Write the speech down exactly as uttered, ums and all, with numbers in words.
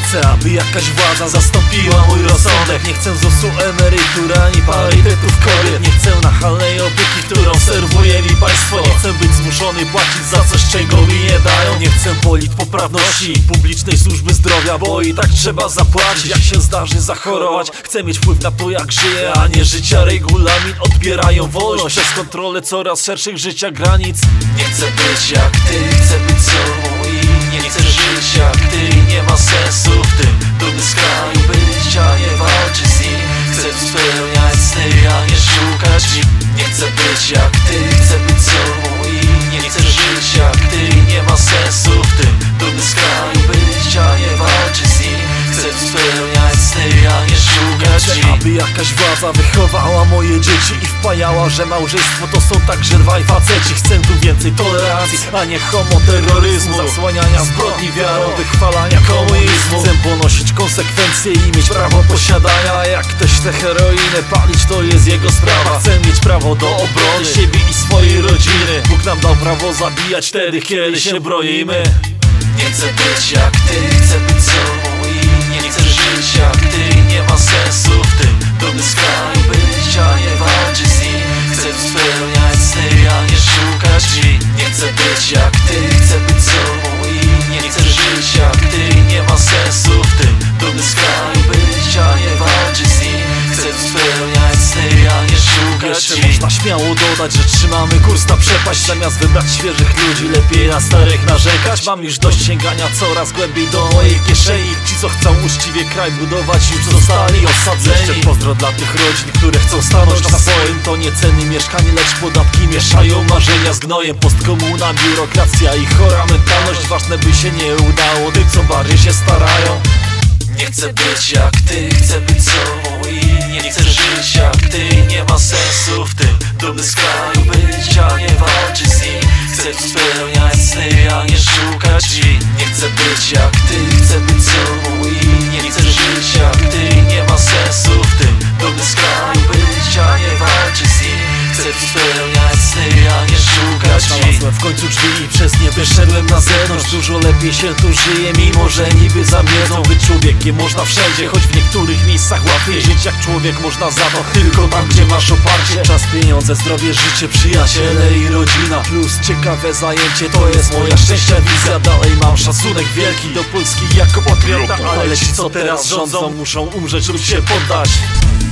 chcę, aby jakaś władza zastąpiła mój rozsądek. Nie chcę z osu emerytur ani parytetów kobiet. Nie chcę nachalnej opieki, którą serwuje mi państwo. Nie chcę być zmuszony płacić za coś, czego mi nie dają. Nie chcę politpoprawności i publicznej służby zdrowia, bo i tak trzeba zapłacić, jak się zdarzy zachorować. Chcę mieć wpływ na to, jak żyję, a nie życia regulamin odbierają wolność przez kontrolę coraz szerszych życia granic. Nie chcę być jak ty, chcę być sobą i nie chcę żyć jak ty. Nie ma sensu w tym dumny z kraju być, a nie walczyć z nim. Chcę tu spełniać sny, a nie szukać ich. Nie chcę być jak ty, chcę być sobą i nie chcę żyć jak ty. Nie ma sensu w tym dumny z kraju być, a nie walczyć z nim. Chcę tu spełniać sny, a nie szukać ich. Aby jakaś władza wychowała moje dzieci i wpajała, że małżeństwo to są także dwaj faceci. Chcę tu więcej tolerancji, a nie homoterroryzmu, zasłaniania zbrodni wiarą, wychwalania komunizmu. Chcę ponosić konsekwencje i mieć prawo posiadania, a jak ktoś chce heroinę palić, to jest jego sprawa. Chcę mieć prawo do obrony siebie i swojej rodziny. Bóg nam dał prawo zabijać wtedy, kiedy się broimy. Nie chcę być jak ty, chcę być sobą i nie chcę żyć jak ty. Nie ma sensu w tym dumny z kraju być, a nie walczyć z nim. Chcę tu spełniać sny, a nie szukać ich. Nie chcę być jak ty, chcę być sobą i nie chcę żyć jak ty. Nie ma sensu w tym dumny z kraju być, a nie walczyć z nim. Chcę tu spełniać sny, a nie szukać ich. Można śmiało dodać, że trzymamy kurs na przepaść. Zamiast wybrać świeżych ludzi, lepiej na starych narzekać. Mam już dość sięgania coraz głębiej do mojej kieszeni. Ci, co chcą uczciwie kraj budować, już zostali osadzeni. Jeszcze pozdro dla tych rodzin, które chcą stanąć na swoim. To nie ceny mieszkanie, lecz podatki mieszają marzenia z gnojem. Postkomuna, biurokracja i chora mentalność. Ważne, by się nie udało tym, co bardziej się starają. Nie chcę być jak ty, chcę być sobą i nie chcę żyć jak ty. Nie ma sensu w tym dumny z kraju być, a nie walczyć z nim. Chcę tu spełniać sny, a nie szukać ich. Nie chcę być jak ty, chcę być sobą i nie chcę żyć jak ty. Nie ma sensu w tym dumny z kraju być, a nie walczyć z nim. Chcę tu spełniać sny, a nie szukać ich. Znalazłem w końcu drzwi i przez nie wyszedłem na zewnątrz. Dużo lepiej się tu żyje, mimo że niby zamiedzą. Być człowiekiem można wszędzie, choć w niektórych miejscach łatwiej żyć jak człowiek można za to tylko tam, gdzie masz oparcie. Czas, pieniądze, zdrowie, życie, przyjaciele i rodzina. Plus ciekawe zajęcie, to jest moja szczęścia wizja. Dalej mam szacunek wielki do Polski jako patriota, ale ci, co teraz rządzą, muszą umrzeć lub się poddać.